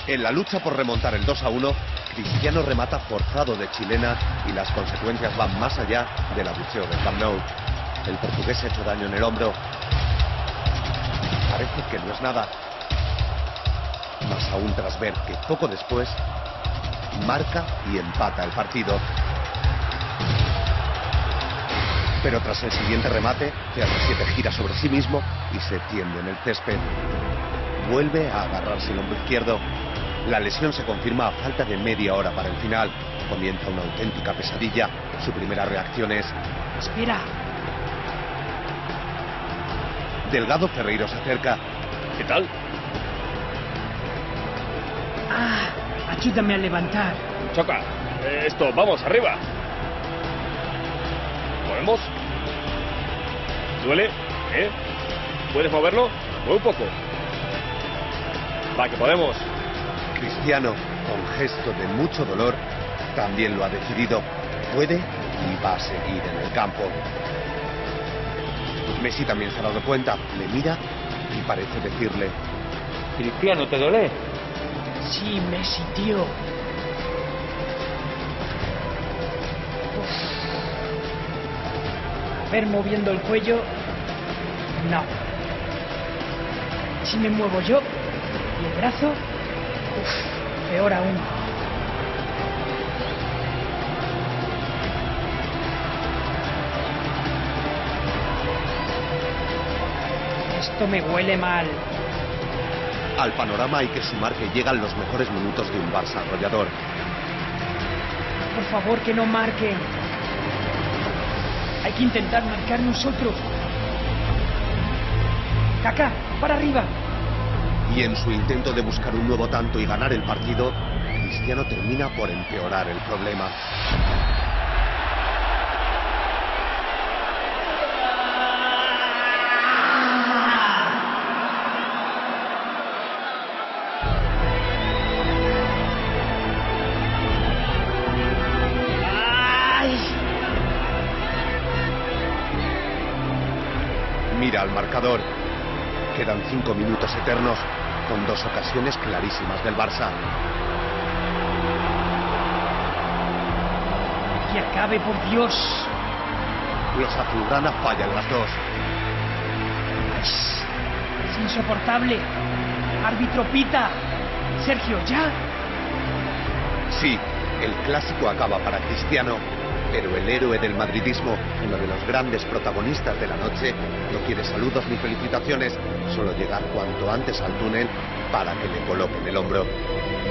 En la lucha por remontar el 2-1, Cristiano remata forzado de chilena y las consecuencias van más allá del abucheo del Camp Nou. El portugués se ha hecho daño en el hombro. Parece que no es nada. Más aún tras ver que poco después marca y empata el partido. Pero tras el siguiente remate, CR7 gira sobre sí mismo y se tiende en el césped. Vuelve a agarrarse el hombro izquierdo. La lesión se confirma a falta de media hora para el final. Comienza una auténtica pesadilla. Su primera reacción es: ¡espera! Delgado Ferreiro se acerca. ¿Qué tal? Ayúdame a levantar. Choca. Esto, vamos, arriba. ¿Movemos? ¿Duele? ¿Puedes moverlo? Mueve un poco. Va, que podemos. Cristiano, con gesto de mucho dolor, también lo ha decidido. Puede y va a seguir en el campo. Messi también se ha dado cuenta. Le mira y parece decirle: Cristiano, ¿te duele? Sí, Messi, tío. A ver, moviendo el cuello. No. Si me muevo yo y el brazo, peor aún. Esto me huele mal. Al panorama hay que sumar que llegan los mejores minutos de un Barça arrollador. Por favor, que no marquen. Hay que intentar marcar nosotros. Kaká, para arriba. Y en su intento de buscar un nuevo tanto y ganar el partido, Cristiano termina por empeorar el problema. Mira al marcador. Quedan 5 minutos eternos con 2 ocasiones clarísimas del Barça. Que acabe, por Dios. Los azulgrana fallan las 2. Es insoportable. Árbitro pita. Sergio, ¿ya? Sí, el clásico acaba para Cristiano, pero el héroe del madridismo, uno de los grandes protagonistas de la noche, no quiere saludos ni felicitaciones, solo llegar cuanto antes al túnel para que le coloquen el hombro.